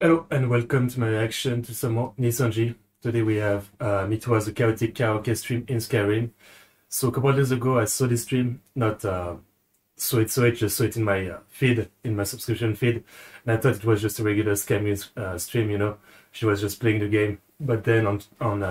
Hello and welcome to my reaction to some more Nissanji. Today we have It Was a Chaotic Karaoke stream in Skyrim. So a couple of days ago I saw this stream, not just saw it in my feed, in my subscription feed, and I thought it was just a regular Skyrim stream, you know. She was just playing the game. But then on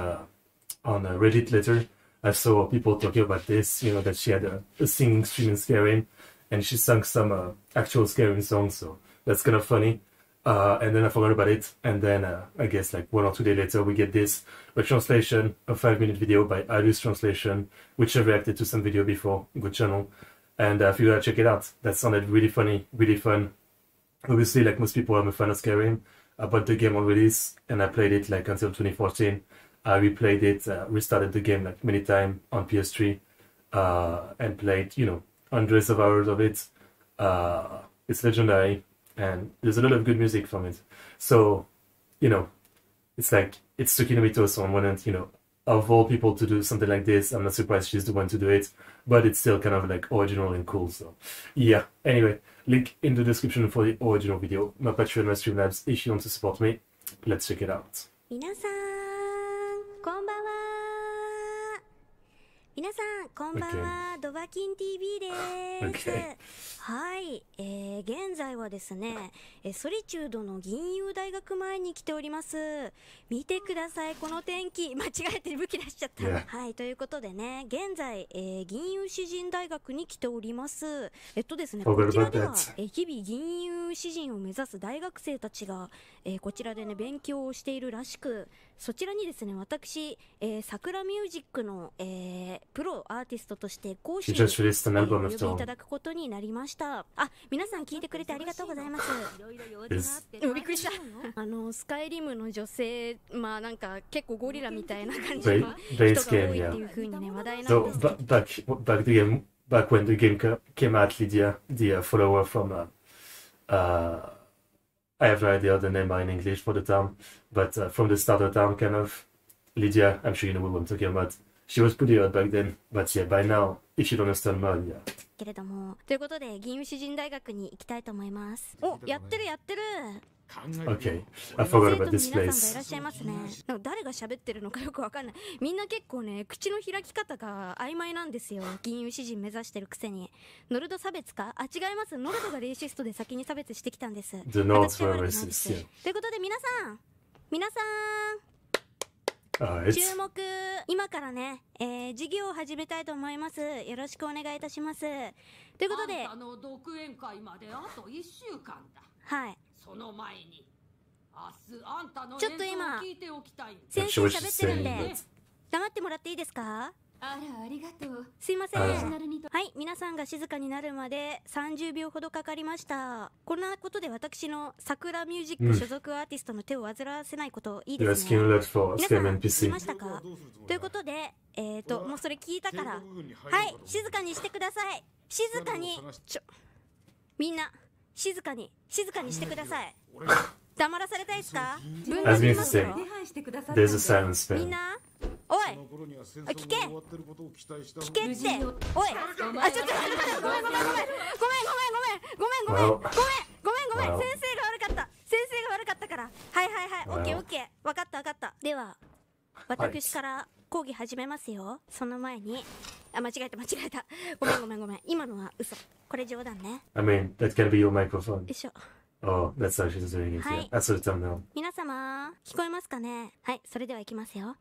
Reddit later, I saw people talking about this, you know, that she had a singing stream in Skyrim, and she sang some actual Skyrim songs, so that's kind of funny. And then I forgot about it, and then I guess like 1 or 2 days later we get this, a translation, a 5-minute video by Alus Translation, which I reacted to some video before, good channel, and I figured I'd check it out. That sounded really funny, really fun. Obviously, like most people, I'm a fan of Skyrim. I bought the game on release, and I played it like until 2014. I replayed it, restarted the game like many times on PS3, and played, you know, hundreds of hours of it. It's legendary. And there's a lot of good music from it. So, you know, it's like, it's Tsukinomito, so on one hand, you know, of all people to do something like this, I'm not surprised she's the one to do it, but it's still kind of like original and cool, so yeah. Anyway, link in the description for the original video, my Patreon, my Streamlabs, if you want to support me. Let's check it out. 皆さん、こんばんは。皆さん、こんばんは。ドバキン TV です。 Okay. はい、現在はですね、ソリチュードの銀融大学前に来ております。見てください、この天気。間違えて武器出しちゃった。 Yeah. はい、ということでね、現在、銀融詩人大学に来ております。ですね、こちらでは、日々銀融詩人を目指す大学生たちが、こちらでね、勉強をしているらしく、そちらにですね、私、桜ミュージックの、プロアーティストとして講師をお呼びいただくことになりました。あ、皆さん聞いてくれてありがとうございます。びっくりした。スカイリムの女性、まあなんか結構ゴリラみたいな感じの人が多いっていう風にね、話題なんですけど。 Back when the game came out, Lydia, the follower from I have no idea the name in English for the town, but from the starter town, kind of. Lydia, I'm sure you know what I'm talking about. She was pretty hot back then, but yeah, by now, if you don't understand more, yeah. けれども、ということで、銀融詩人大学に行きたいと思います。お、やってるやってる。 Okay, I forgot about this 皆さんがい place. らっしゃいますね。なんか誰が喋ってるのかよくわかんない。みんな結構ね、口の開き方が曖昧なんですよ。銀融詩人目指してるくせに。ノルド差別か？あ、違います。ノルドがレイシストで先に差別してきたんです。 The Nords 私は were 悪くないです。 racist, yeah. ということで皆さん、 Alright. 注目。今からね、授業を始めたいと思います。よろしくお願いいたします。ということで、 あんたの独演会まであと1週間だ。 はい。 その前に明日あんたのちょっと今演奏を聞いておきたい。 先生喋ってるんで saying, 黙ってもらっていいですか？ あら、ありがとう。 すいません。 あらはい、皆さんが静かになるまで30秒ほどかかりました。こんなことで私の桜ミュージック所属アーティストの手を煩わせないこといい You're です asking ね。 a lot for 皆さ Skyrim ん聞き PC. ましたか？ということで、もうそれ聞いたから、はい、静かにしてください。静かに、みんな、静かにしてください。黙らされたいですか？分断 As し means ま to す say, よ。 there's a silence みん spell. な、おい、聞けって、おい、あ、ちょっと待って、ごめん、ごめん、ごめん、 Wow. 先生が悪かったから。はい、オッケー、わかった。では、私から講義始めますよ。その前に、あ、間違えた。ごめん。今のは嘘。これ冗談ね。 I mean, that can be your microphone. よいしょ。 Oh, that's how she's doing it. Yeah. Hi. That's the thumbnail. 皆様、聞こえますかね？はい、それではいきますよ。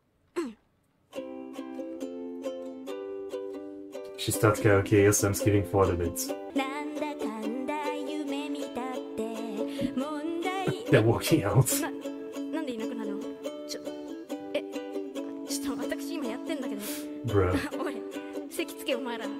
She starts karaoke here, so I'm skipping forward a bit. なんだかんだ夢見たって問題 They're walking out. なんでいなくなるの？ちょっと私今やってんだけど。 Bruh. おい、席つけお前ら。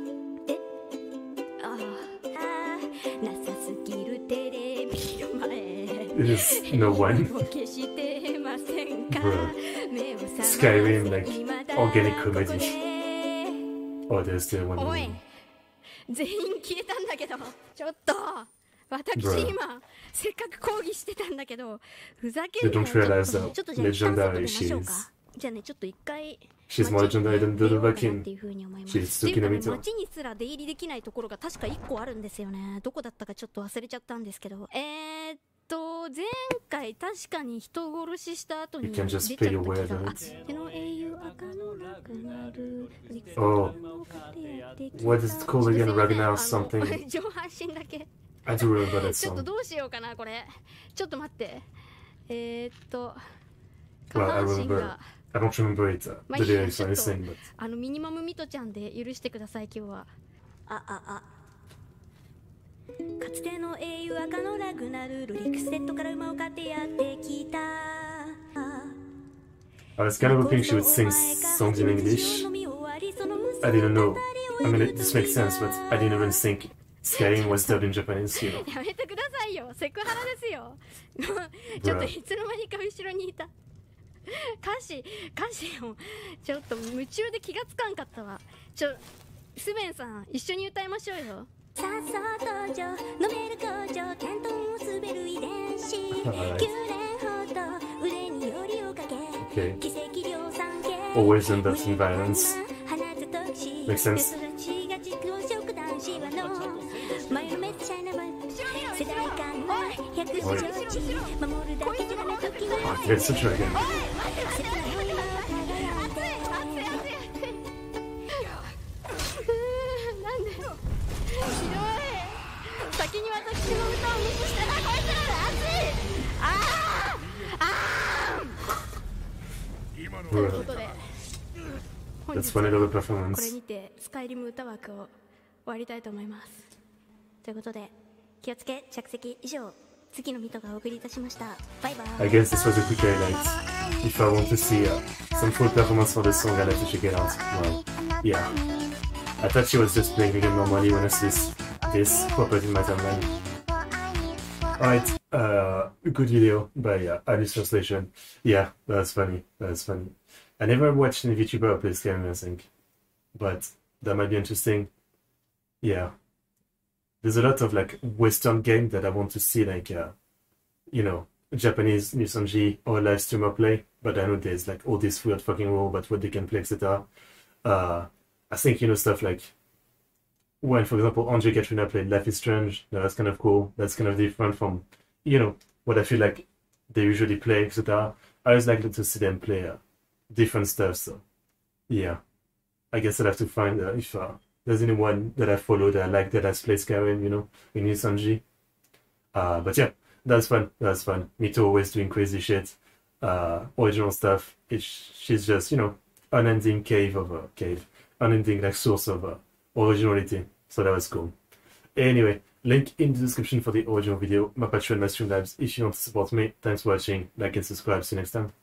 なさすぎるテレビの前。 There's no one. 消してませんか？ Bruh. 目を覚ま Skyrim, like, 今だ organic ここ comedy. で Oh, there's still one. おい、全員消えたんだけど、ちょっと私 Bruh. 今せっかく講義してたんだけど、ふざけん They な don't よ。 realize ちょっと how じゃあ一旦外出ま legendary しょ she うか。 is. じゃあね、ちょっと一回 She's more legendary than 出ようかなっ Dothraki. ていう風に思います。 She's っていうかね、 Tsukinomito. 街にすら出入りできないところが確か1個あるんですよね。どこだったかちょっと忘れちゃったんですけど。 前回確かに人殺しした後に You 出 can ちゃ just った pay 気 your way が on it. 手の英雄赤のなくなる Oh. What is it called again? Ragnar something. 上半身だけ I do remember that ちょっと song. どうしようかなこれちょっと待って下 Well, I 半身 remember. が I don't remember it, My the lyrics shit, or anything, but ミニマムミトちゃんで許してください今日はかつての英雄赤のラグナルルリクセットから馬を買ってやってきた I was kind of hoping she would sing songs in English. I didn't know. I mean, this makes sense, but I didn't even think Skyrim was dubbed in Japanese, you know. やめてくださいよセクハラですよちょっといつの間にか後ろにいた歌詞をちょっと夢中で気がつかんかったわスベンさん一緒に歌いましょうよさっそ登場飲める工場テントンを滑る遺伝子9年ほど腕によりをかけ Okay. 奇跡量産系 Always in that environments. Makes sense. 世代間は百事承知守るだけじゃない時 Oh, は there's a dragon. なんでひどい先に私の歌を無視したなこいつら熱いということで本 That's 日 funny は little これ performance. にてスカイリム歌枠を終わりたいと思いますということで気をつけ着席以上次のミトがお送りいたしましたバイバイ I guess this was a quick highlight. If I want to see some full performance for the song, I'll have to check it out. Well, yeah. I thought she was just playing the game normally when I see this pop up in my timeline. Alright, good video by Alice Translation. Yeah, that's funny. That's funny. I never watched any VTuber play Skyrim, I think. But that might be interesting. Yeah. There's a lot of like Western game that I want to see, like, you know, Japanese Nisanji or live streamer play. But I know there's like all this weird fucking rule about what they can play, etc. I think, you know, stuff like when, for example, Andre Katrina played Life is Strange, that's kind of cool. That's kind of different from, you know, what I feel like they usually play, etc. I always like to see them play different stuff, so yeah. I guess I'll have to find if there's anyone that I follow that I like that has played Skyrim, you know, in Nisanji. But yeah, that's fun. That's fun. Mito always doing crazy shit. Original stuff. She's just, you know, unending unending like source of originality. So that was cool. Anyway, link in the description for the original video, my Patreon, my Streamlabs, if you want to support me. Thanks for watching, like and subscribe, see you next time.